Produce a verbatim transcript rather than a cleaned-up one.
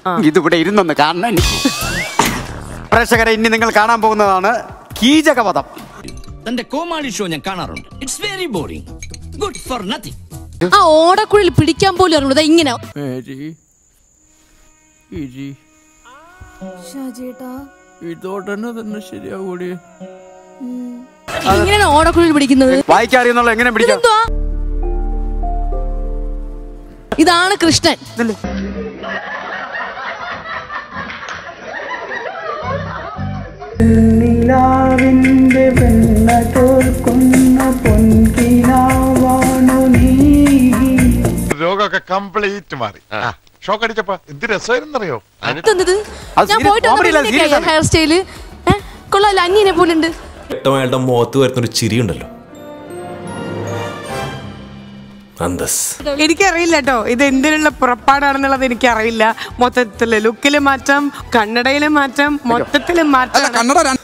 ഇതിവിടെ ഇരുന്നൊന്ന് കാണണം എനിക്ക്. പ്രേക്ഷകരെ, ഇനി നിങ്ങൾ കാണാൻ പോകുന്നതാണ് കീചകവധം. തന്റെ കോമാളി ഷോ ഞാൻ കാണാറുണ്ട്. It's very boring, good for nothing. ആ ഓടക്കുഴൽ പിടിക്കാൻ പോലും അറിഞ്ഞൂടാ ഇങ്ങനെ. ഇതോടനെ തന്നെ ശരിയാകൂടി. ഇങ്ങനെയാണ് ഓടക്കുഴൽ പിടിക്കുന്നത്. വായിക്കാറിയെന്നുള്ള എങ്ങനെ പിടിക്കാം? ഇതാണ് കൃഷ്ണൻ. നിലാവിന്റെ വെണ്ണ തോൽക്കുന്ന പൊൻകിനാവാണു നീ. രോഗമൊക്കെ കംപ്ലീറ്റ് മാറി. ഷോക്ക് അടിച്ചപ്പോ എന്ത് രസമായിരുന്നറിയോ? ഞാൻ പോയിട്ട് ഹെയർ സ്റ്റൈല് കൊള്ളാല്ല, അന്യനെ പോലുണ്ട്. വ്യക്തമായിട്ട് മുഖത്ത് വരുന്നൊരു ചിരി ഉണ്ടല്ലോ. എനിക്കറിയില്ല കേട്ടോ ഇത് എന്തിനുള്ള പുറപ്പാടാണെന്നുള്ളത് എനിക്കറിയില്ല. മൊത്തത്തില് ലുക്കില് മാറ്റം, കണ്ണടയില് മാറ്റം, മൊത്തത്തില് മാറ്റം.